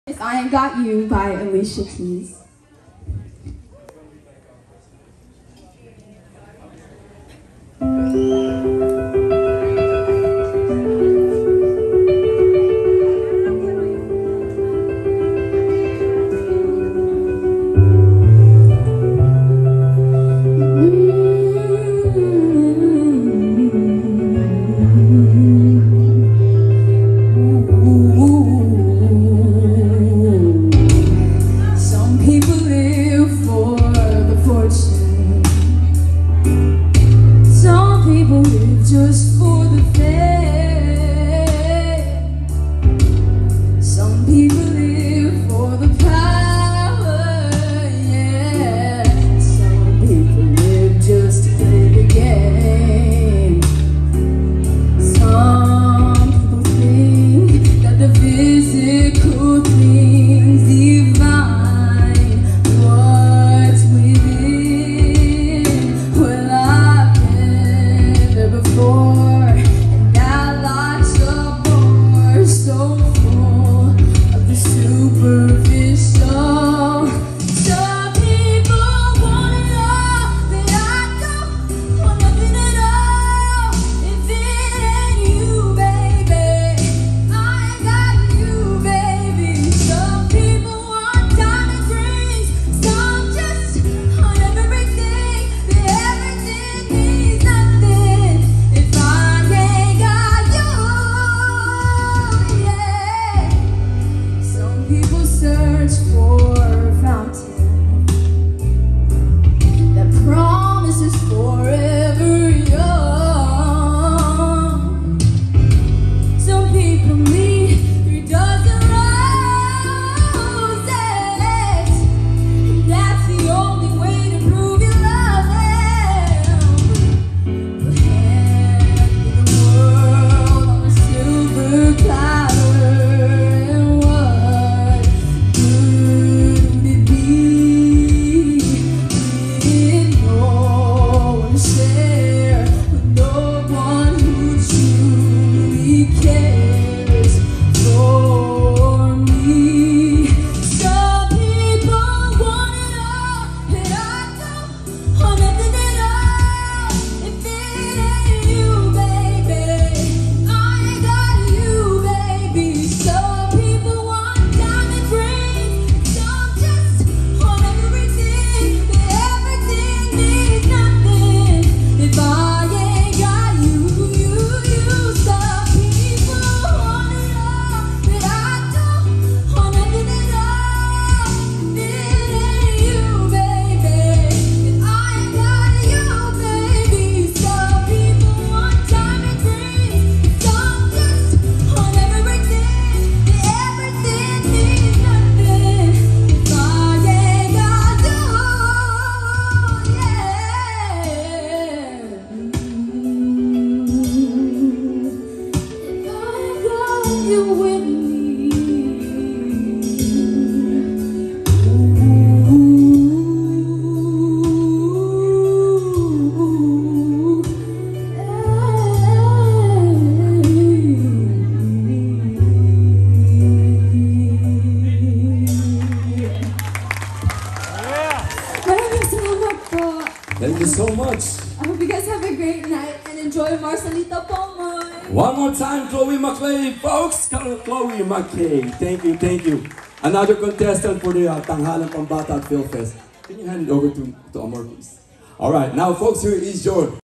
If I Ain't Got You by Alicia, please. Just for the fame. Some people live for the power, yeah. Some people live just to play the game. Some people think that the physical things define what's within. Well, I've been there before, and our lives are more so full of the superficial. Some people want it all, but I don't want nothing at all. If it ain't you, baby, I ain't got you, baby. Some people want diamond rings, some just want everything, but everything means nothing if I ain't got you, yeah. Some people search for a fountain that promises forever young. Some people need 3 dozen roses, and that's the only way to prove you love them. But hand me the world on a silver platter, and what good would it be with no one to share, with no one who truly cares for me? Some people want it all, but I don't want nothing at all. If it ain't you, baby, I ain't got you, baby. Some people want diamond rings, some just want everything, but everything means nothing if I ain't got you. Some people want it all, but I don't want nothing at all. If it ain't you, baby, I ain't got you, baby. Some people want diamond rings, some just want everything, but everything means nothing if I ain't got you, yeah. If I ain't got you with me, Maraming salamat po. Thank you so much. I hope you guys have a great night and enjoy Marcelito Pomoy. One more time, Chloe McKay, folks. Chloe McKay. Thank you, thank you. Another contestant for the Tanghalang Pambata at Film Fest. Can you hand it over to Amor, please? All right, now, folks, here is your